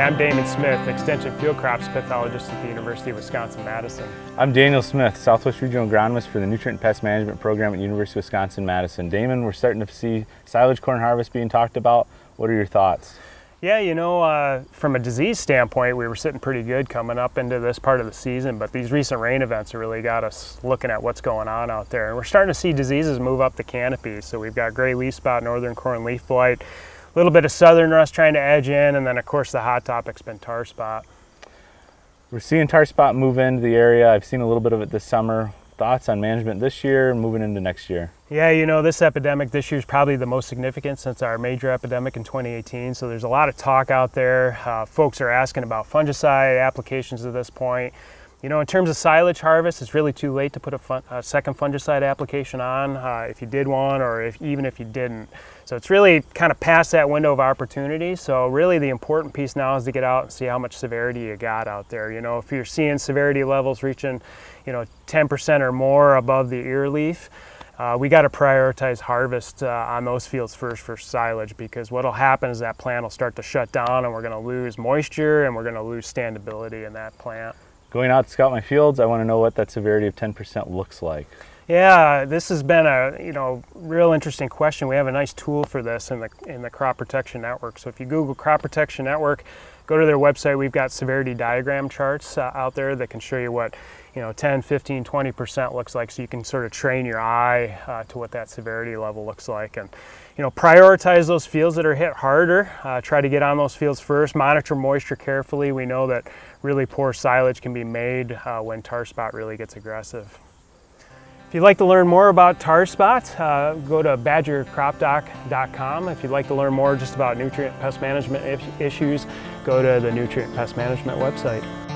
I'm Damon Smith, Extension Field Crops Pathologist at the University of Wisconsin-Madison. I'm Daniel Smith, Southwest Regional Agronomist for the Nutrient and Pest Management Program at University of Wisconsin-Madison. Damon, we're starting to see silage corn harvest being talked about. What are your thoughts? Yeah, you know, from a disease standpoint, we were sitting pretty good coming up into this part of the season, but these recent rain events have really got us looking at what's going on out there. And we're starting to see diseases move up the canopy. So we've got gray leaf spot, northern corn leaf blight, a little bit of southern rust trying to edge in, and then of course the hot topic's been tar spot. We're seeing tar spot move into the area. I've seen a little bit of it this summer. Thoughts on management this year and moving into next year? Yeah, you know, this epidemic this year is probably the most significant since our major epidemic in 2018. So there's a lot of talk out there. Folks are asking about fungicide applications at this point. You know, in terms of silage harvest, it's really too late to put a second fungicide application on if you did one or even if you didn't. So it's really kind of past that window of opportunity. So really the important piece now is to get out and see how much severity you got out there. You know, if you're seeing severity levels reaching, you know, 10% or more above the ear leaf, we got to prioritize harvest on those fields first for silage, because what will happen is that plant will start to shut down and we're going to lose moisture and we're going to lose standability in that plant. Going out to scout my fields, I want to know what that severity of 10% looks like. Yeah, this has been a real interesting question. We have a nice tool for this in the Crop Protection Network. So if you Google Crop Protection Network, go to their website. We've got severity diagram charts out there that can show you what 10, 15, 20% looks like, so you can sort of train your eye to what that severity level looks like. And prioritize those fields that are hit harder. Try to get on those fields first. Monitor moisture carefully. We know that really poor silage can be made when tar spot really gets aggressive. If you'd like to learn more about tar spot, go to badgercropdoc.com. If you'd like to learn more just about nutrient pest management issues, go to the Nutrient Pest Management website.